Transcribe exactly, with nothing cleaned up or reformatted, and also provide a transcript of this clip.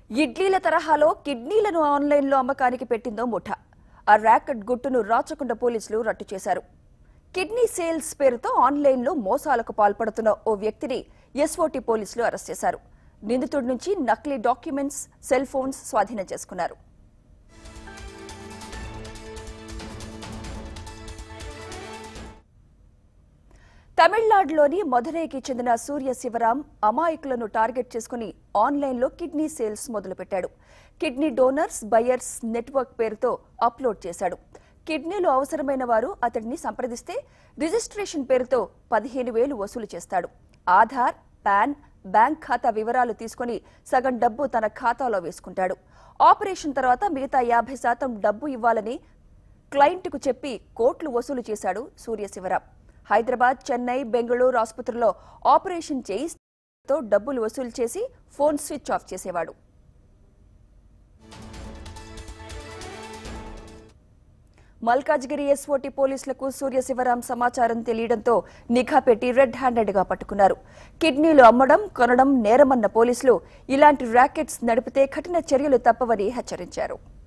ఇడ్లీల తరహాలో కిడ్నీలను ఆన్లైన్లో అమ్మకానికి పెట్టిందో ముఠా. ఆ ర్యాకెట్ గుట్టును రాచకొండ పోలీసులు రట్టు చేశారు. కిడ్నీ సేల్స్ పేరుతో ఆన్లైన్లో మోసాలకు పాల్పడుతున్న ఓ వ్యక్తిని ఎస్ఓటీ పోలీసులు అరెస్ట్ చేశారు. నిందితుడి నుంచి నకిలీ డాక్యుమెంట్స్, సెల్ ఫోన్స్ స్వాధీనం చేసుకున్నారు. తమిళనాడులోని మధురైకి చెందిన సూర్య శివరాం అమాయకులను టార్గెట్ చేసుకుని ఆన్లైన్లో కిడ్నీ సేల్స్ మొదలుపెట్టాడు. కిడ్నీ డోనర్స్ బయర్స్ నెట్వర్క్ పేరుతో అప్లోడ్ చేశాడు. కిడ్నీలు అవసరమైన వారు అతడిని సంప్రదిస్తే రిజిస్ట్రేషన్ పేరుతో పదిహేను వేలు వసూలు చేస్తాడు. ఆధార్, పాన్, బ్యాంక్ ఖాతా వివరాలు తీసుకుని సగం డబ్బు తన ఖాతాలో వేసుకుంటాడు. ఆపరేషన్ తర్వాత మిగతా యాభై శాతం డబ్బు ఇవ్వాలని క్లయింట్కు చెప్పి కోట్లు వసూలు చేశాడు సూర్య శివరాం. హైదరాబాద్, చెన్నై, బెంగళూరు ఆసుపత్రుల్లో ఆపరేషన్ చేయిస్తూ డబ్బులు వసూలు చేసి ఫోన్ స్విచ్ ఆఫ్ చేసేవాడు. మల్కాజ్గిరి ఎస్ఓటీ పోలీసులకు సూర్య శివరాం సమాచారం తెలియడంతో నిఘా పెట్టి రెడ్ హ్యాండెడ్ గా పట్టుకున్నారు. కిడ్నీలు అమ్మడం, కొనడం నేరమన్న పోలీసులు ఇలాంటి ర్యాకెట్స్ నడిపితే కఠిన చర్యలు తప్పవని హెచ్చరించారు.